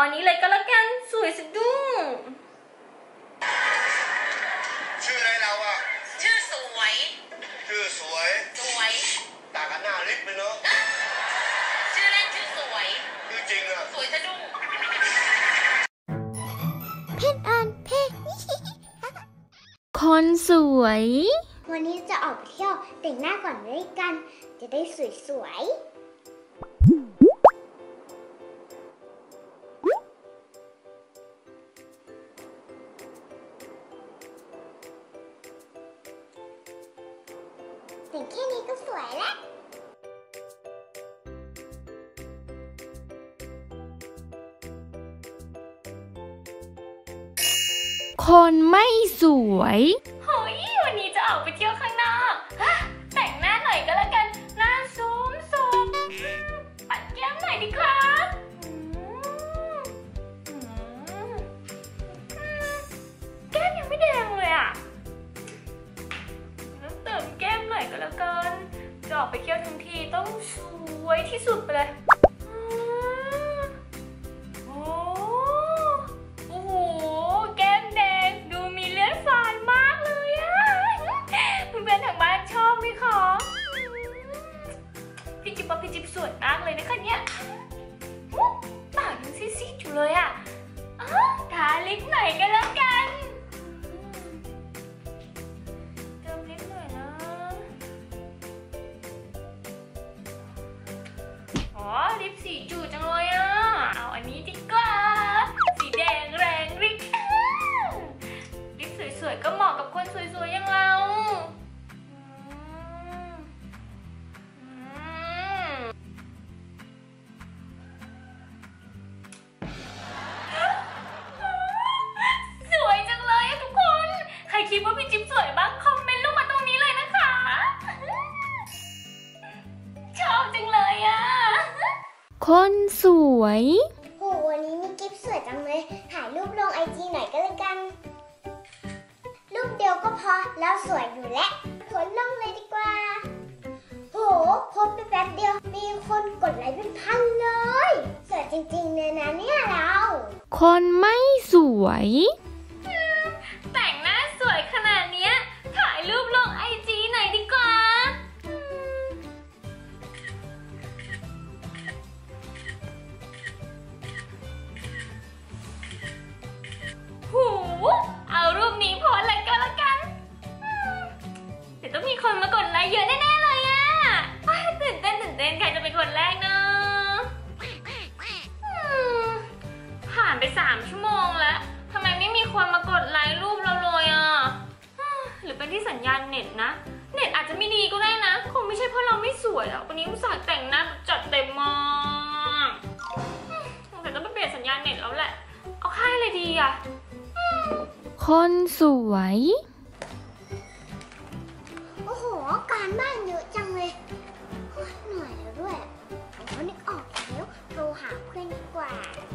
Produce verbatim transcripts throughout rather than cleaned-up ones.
อนนี้เลยก็แล้วกันสวยสะดุ้งชื่ออะไรเราอ่ะชื่อสวยชื่อสวยสวยต่างกันหน้าลิฟต์เลยเนาะชื่อเล่นชื่อสวยชื่อจริงอ่ะสวยสะดุ้งเพชรอันเพชรคนสวยวันนี้จะออกไปเที่ยวแต่งหน้าก่อนด้วยกันจะได้สวยๆแต่งแค่นี้ก็สวยแล้วคนไม่สวยเฮ้ยวันนี้จะออกไปเที่ยวข้างนอกแต่งหน้าหน่อยก็แล้วกันหน้าซูมซูมปัดแก้มหน่อยดีครับแก้มยังไม่แดงเลยอ่ะต้องเติมแก้มหน่อยก็แล้วกันจะออกไปเที่ยวทั้งทีต้องสวยที่สุดไปเลยพี่จิ๊บสวยมากเลยนะคะเนี่ยปากยังซีดๆอยู่เลยอ่ะทาลิปหน่อยก็แล้วกันเติมลิปหน่อยนะอ๋อลิปสีจูดจังเลยอ่ะเอาอันนี้ดีกว่าสีแดงแรงริกลิปสวยๆก็เหมาะกับคนสวยๆอย่างเราคิดว่าพี่จิ๊บสวยบ้างคอมเมนต์ลงมาตรงนี้เลยนะคะชอบจังเลยอ่ะคนสวยโหวันนี้มีกิ๊บสวยจังเลยถ่ายรูปลงไอจีหน่อยก็แล้วกันรูปเดียวก็พอแล้วสวยอยู่แล้วโพสลงเลยดีกว่าโหโพสไปแป๊บเดียวมีคนกดไลค์เป็นพันเลยสวยจริงๆเลยนะเนี่ยเราคนไม่สวยแต่งหน้าสวยขนาดนี้ถ่ายรูปลงไอจีหน่อยดีกว่าหูเอารูปนี้โพสเลยก็แล้วกันเดี๋ยวต้องมีคนมากดไลค์เยอะแน่ๆเลยอ่ะตื่นเต้นตื่นเต้นใครจะเป็นคนแรกเนาะผ่านไปสามชั่วโมงแล้วทำไมไม่มีคนมากดไลค์รูปเราเลยอ่ะหรือเป็นที่สัญญาณเน็ตนะเน็ตอาจจะไม่ดีก็ได้นะคงไม่ใช่เพราะเราไม่สวยหรอกวันนี้อุตส่าห์แต่งหน้าจัดเต็มมากแต่ต้องไปเปลี่ยนสัญญาณเน็ตแล้วแหละเอาค่ายอะไรดีอ่ะคนสวยโอ้โหการบ้านเยอะจังเลยเหนื่อยแล้วด้วยโอ้นึกออกแล้วโทรหาเพื่อนดีกว่า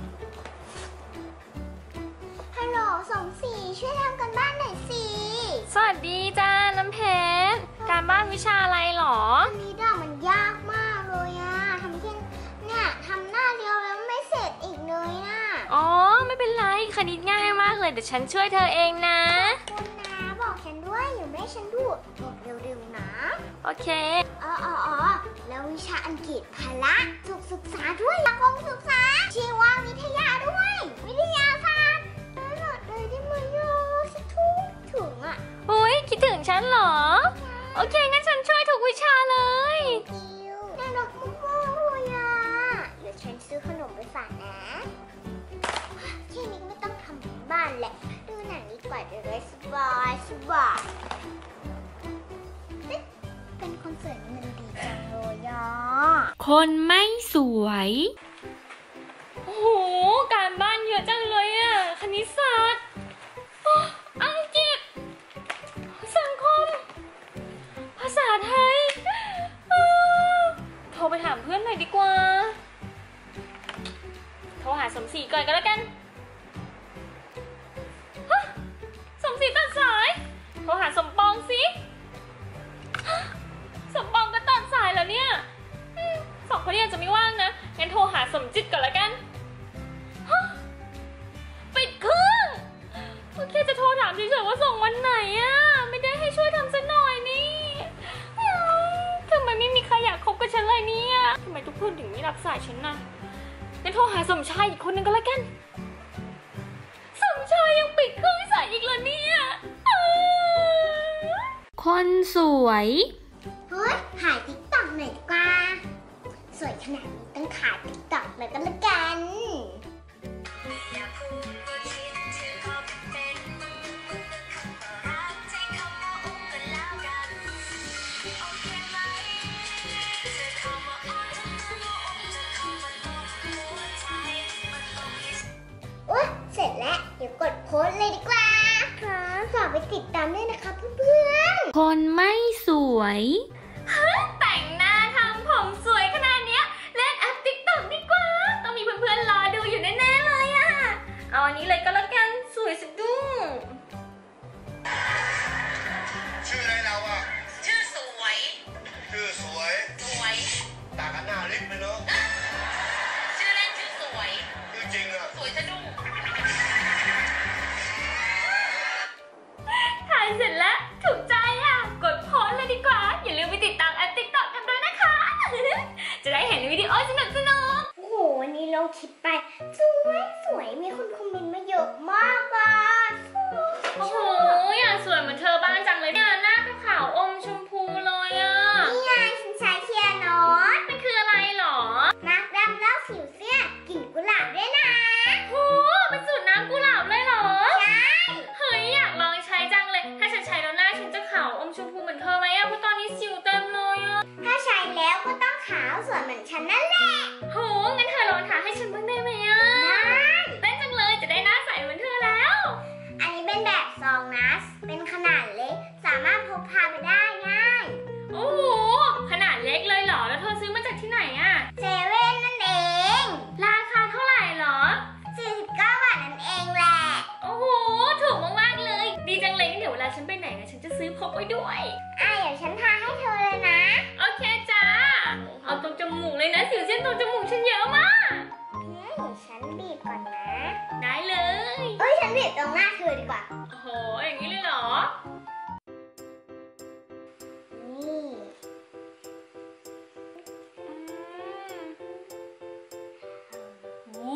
ฮัลโหลสมศรีช่วยทำกันบ้านหน่อยสิสวัสดีจ้าน้ำเพชรการบ้านวิชาอะไรหรออันนี้ด่ามันยากมากเลยอะทำแค่เนี่ยทำหน้าเดียวแล้วไม่เสร็จอีกเลยนะอ๋อไม่เป็นไรคณิตง่ายมากเลยเดี๋ยวฉันช่วยเธอเองนะคุณนะบอกฉันด้วยอย่าไม่ให้ฉันดูบอกเร็วๆนะโอเคอ๋ออ๋ออ๋อแล้ววิชาอังกฤษพละสุขศึกษาด้วยสังคมศึกษาชีววิทยาด้วยวิทยาศาสตร์เลยได้มาโยสักทุกถึงอ่ะอุ้ยคิดถึงฉันเหรอโอเคงั้นฉันช่วยทุกวิชาเลยน่ารักมากๆเลยอ่ะเดี๋ยวฉันซื้อขนมไปฝากนะแค่นี้ไม่ต้องทำบ้านแหละดูหนังดีกว่าจะได้สบายสบายเป็นคนสวยเงินดีจังเลยอ่ะคนไม่สวยโอ้โหการบ้านเยอะจังเลยอ่ะคณิตศาสตร์อังกฤษสังคมภาษาไทยโทรไปถามเพื่อนหน่อยดีกว่าโทรหาสมศรีก่อนก็แล้วกันสมศรีตัดสายโทรหาสมปองสิสมปองก็ตัดสายแล้วเนี่ยสองคนนี้อาจจะไม่ว่างนะงั้นโทรหาสมจิตก่อนแล้วกันสายฉันนะงั้นโทรหาสมชายอีกคนนึงก็แล้วกันสมชายยังปิดเครื่องสายอีกแล้วเนี่ยคนสวยเฮ้ยถ่ายติ๊กต็อกหน่อยดีกว่าสวยขนาดนี้ต้องถ่ายติ๊กต็อกเลยก็แล้วกันเสร็จแล้วเดี๋ยวกดโพสเลยดีกว่าค่ะฝากไปติดตามด้วยนะคะเพื่อนๆคนไม่สวยแต่งหน้าทำผมสวยขนาดเนี้ยเล่นแอปติ๊กต็อกดีกว่าต้องมีเพื่อนๆรอดูอยู่แน่ๆเลยอะเอาอันนี้เลยก็แล้วกันสวยสุดดุ้งชื่ออะไรเราอ่ะชื่อสวยชื่อสวยสวยต่างกันหน้าลิฟต์เลยเนาะชื่อเล่นชื่อสวยชื่อจริงอ่ะสวยสะดุ้งถ่ายเสร็จแล้วถูกใจอ่ะกดโพสเลยดีกว่าอย่าลืมไปติดตามแอปติ๊กต็อกกันด้วยนะคะ จะได้เห็นวิดีโอสนุกสนุกโอ้โหวันนี้ลงคลิปไปสวยสวยมีคนคอมเมนต์มาเยอะมากอ่ะโอ้โหอยากสวยเหมือนเธอบ้างจังเลยเนี่ยหน้าขาวอมชมพูเลยอ่ะนี่ไงฉันใช้เคียร์นอตมันคืออะไรหรอมาร์คดำแล้วสิวเสี้ยนกลิ่นกุหลาบด้วยนะโหเป็นสูตรน้ำกุหลาบเลยเหรอใช่เฮ้ยอยากลองใช้จังเลยถ้าฉันใช้แล้วหน้าฉันจะขาวอมชมพูเหมือนเธอไหมอะเพราะตอนนี้สิวเต็มเลยอะถ้าใช้แล้วก็ต้องขาวสวยเหมือนฉันนั่นแหละโหงั้นเธอลองทาให้ฉันบ้างได้ไหมอะได้เต้นจังเลยจะได้หน้าใสเหมือนเธอแล้วอันนี้เป็นแบบซองนะเป็นขนาดเล็กสามารถพกพาไปได้ง่ายโอ้โหขนาดเล็กเลยเหรอแล้วเธอซื้อมาจากที่ไหนอะเซเว่นนั่นเองราคาเท่าไหร่เหรอสี่สิบเก้าบาทนั่นเองแหละโอ้โหถูกมากๆเลยดีจังเลยเดี๋ยวเวลาฉันไปไหนนะฉันจะซื้อพกไว้ด้วยอ่ะเดี๋ยวฉันทาให้เธอเลยนะโอเคจ้าเอาตรงจมูกเลยนะสิวเส้นตรงจมูกฉันเยอะมากเฮ้ยฉันบีบก่อนนะได้เลยเอ้ยฉันบีบตรงหน้าเธอดีกว่าโอ้โหอย่างนี้เลยเหรอนี่โอ้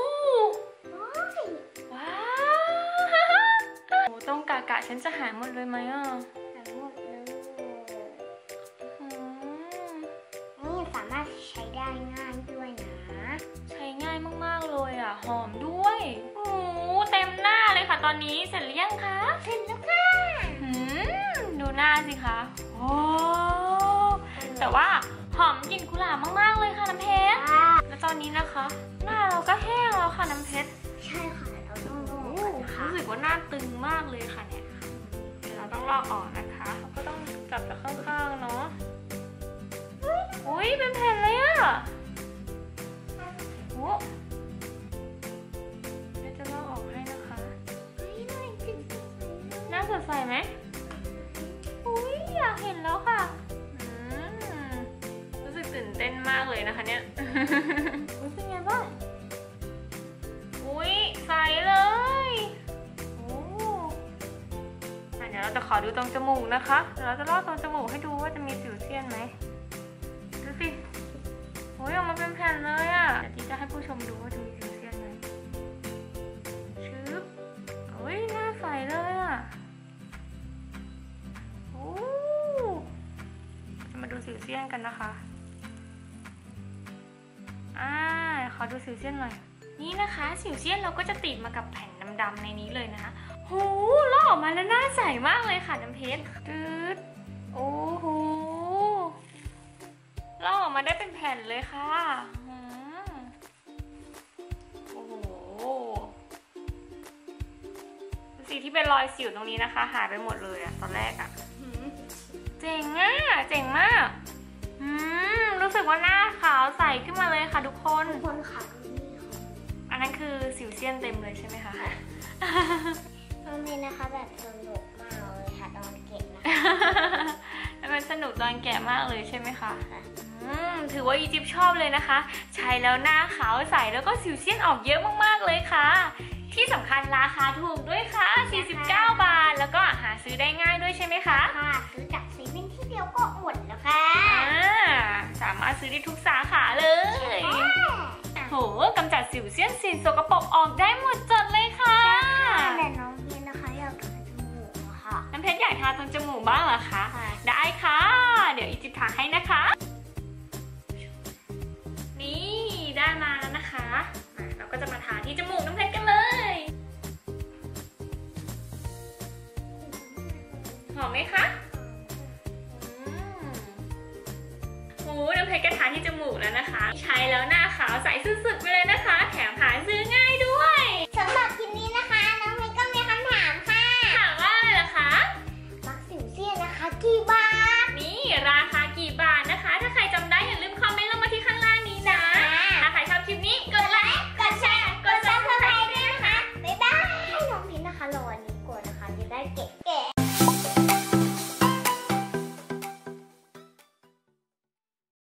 ว้าวโอ้ตรงกากะฉันจะหายหมดเลยไหมอ่ะหายหมดเลยนี่สามารถใช้ได้ง่ายด้วยนะใช้ง่ายมากๆเลยอ่ะหอมด้วยโอ้เต็มหน้าเลยค่ะตอนนี้เสร็จหรือยังคะเสร็จแล้วค่ะดูหน้าสิคะโอ้แต่ว่าหอมกลิ่นกุหลาบมากๆเลยค่ะน้ำเพชรแล้วตอนนี้นะคะหน้าเราก็แห้งแล้วค่ะน้ำเพชรใช่ค่ะเราต้องลอกนะคะรู้สึกว่าหน้าตึงมากเลยค่ะเนี่ยเดี๋ยวเราต้องลอกออกนะคะเราก็ต้องจับจากข้างๆเนาะอุ้ยเป็นแผ่นเลยอ่ะโอ้เดี๋ยวจะลอกออกให้นะคะหน้าสดใสไหมอุ้ยอยากเห็นแล้วค่ะรู้สึกตื่นเต้นมากเลยนะคะเนี่ยรู้สึกไงบ้างอุ้ยใสเลยโอ้เดี๋ยวเราจะขอดูตรงจมูกนะคะเราจะลอกตรงจมูกให้ดูว่าจะมีสิวเซียนไหมดูสิโอ้ยออกมาเป็นแผ่นเลยอ่ะเดี๋ยวที่จะให้ผู้ชมดูว่าจะมีสิวเซียนไหมชึบโอ้ยหน้าใสเลยอ่ะโอ้จะมาดูสิวเซียนกันนะคะอ่าขอดูสิวเซียนหน่อยนี่นะคะสิวเซียนเราก็จะติดมากับแผ่นดำๆในนี้เลยนะคะโหลอกออกมาแล้วหน้าใสมากเลยค่ะน้ำเพชรตืดโอ้โหลอกออกมาได้เป็นแผ่นเลยค่ะโอ้โหสีที่เป็นรอยสิวตรงนี้นะคะหายไปหมดเลยอะตอนแรกอะเจ๋งอะเจ๋งมากอืมรู้สึกว่าหน้าขาวใสขึ้นมาเลยค่ะทุกคนทุกคนค่ะอันนั้นคือสิวเซียนเต็มเลยใช่ไหมคะตอนนี้นะคะแบบสนุกมากเลยค่ะตอนเก็บนะมันสนุกตอนแกะมากเลยใช่ไหมคะอืมถือว่าอีจิ๊บชอบเลยนะคะใช้แล้วหน้าขาวใสแล้วก็สิวเซียนออกเยอะมากๆเลยค่ะที่สำคัญราคาถูกด้วยค่ะสี่สิบเก้าบาทแล้วก็หาซื้อได้ง่ายด้วยใช่ไหมคะค่ะซื้อจากเซเว่นที่เดียวก็หมดแล้วค่ะสามารถซื้อได้ทุกสาขาเลยโหกำจัดสิวเสี้ยนสิ่งสกปรกออกได้หมดจดเลยค่ะแต่น้องพีนะคะอยากทาจมูกอะค่ะน้ำเพชรอยากทาตรงจมูกบ้างเหรอคะ ได้ค่ะ เดี๋ยวอีจิบทาให้นะคะ นี่ได้มาแล้วนะคะมาเราก็จะมาทาที่จมูกน้ำเพชรกันเลยหอมไหมคะอืมโอ้น้ำเพชรก็ทาที่จมูกแล้วนะคะ ใช้แล้วหน้าขาวใสสุดๆไปเลย